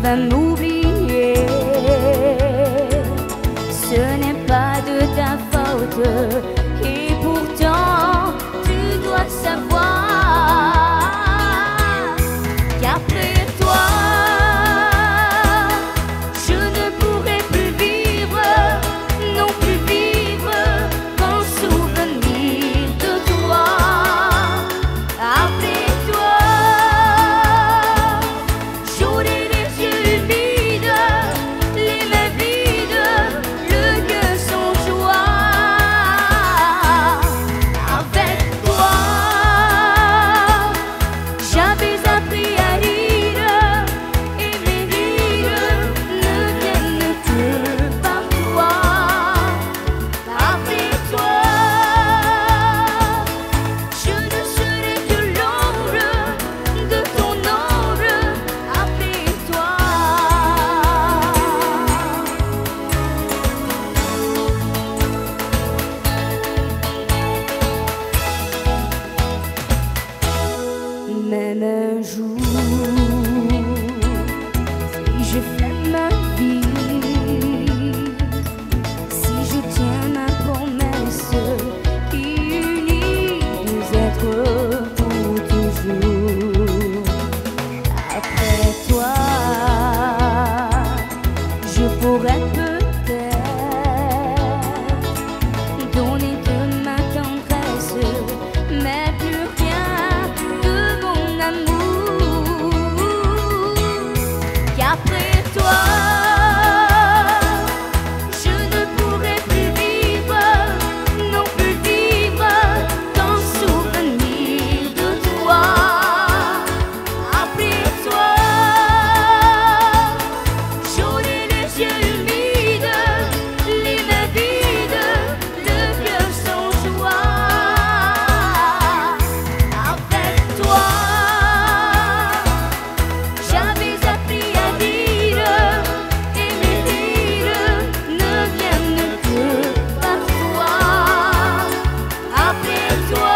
vas m'oublier. Ce n'est pas de ta faute, et pourtant tu dois savoir qu'après toi je ne pourrai plus vivre, non plus vivre qu'en souvenir de toi. Après toi j'aurai les yeux vides, les mains vides, le cœur sans joie. Avec toi j'avais appris à rire, et mes rires ne viennent que par toi. Après toi je ne serai que l'ombre de ton ombre. Après toi même un jour, si je fais ma vie, si je tiens ma promesse qui unit deux êtres pour toujours. Après toi je pourrais peut-être donner de ma tendresse, mais plus rien de mon amour. Qu'après toi je ne pourrai plus vivre, non plus vivre qu'en souvenir de toi. Après toi j'aurai les yeux humides, les mains vides, le cœur sans joie. Avec toi j'avais appris à rire, et mes rires ne viennent que par toi. Après toi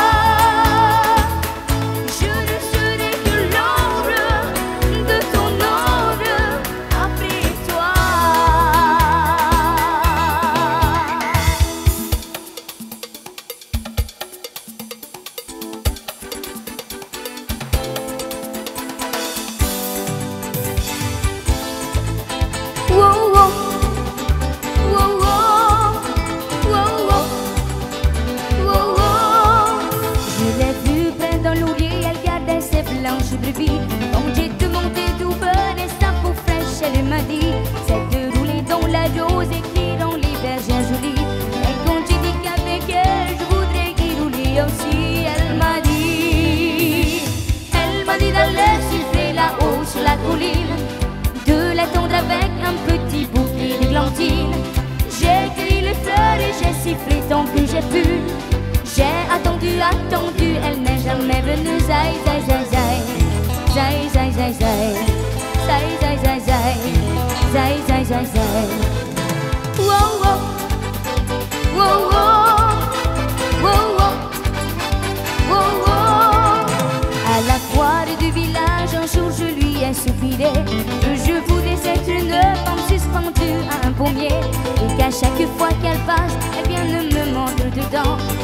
je ne serai que l'ombre de ton ombre. Après toi wow, wow, wow, wow, wow, wow, wow. Je l'ai vue près d'un loulier, elle gardait ses blanches brebis. Quand j'ai demandé d'où venait sa peau fraîche, elle m'a dit c'est de rouler dans la rose et qui rend les bergères jolies. Et quand j'ai dit qu'avec elle je voudrais y rouler aussi, elle m'a dit d'aller suivre là-haut sur la colline, de l'attendre avec un petit bouquet d'églantines. J'ai cueilli les fleurs et j'ai sifflé tant que j'ai pu. J'ai attendu, elle n'est jamais venue. Zai, zai, zai, zai, zai, zai, zai, zai, zai, zai, zai, zai, zai, zai, zai, zai. Wow, wow, wow, wow, wow, wow, wow, wow. À la foire du village, un jour je lui ai soupiré que je voulais être une femme suspendue à un pommier, et qu'à chaque fois qu'elle passe, elle vient me mordre dedans.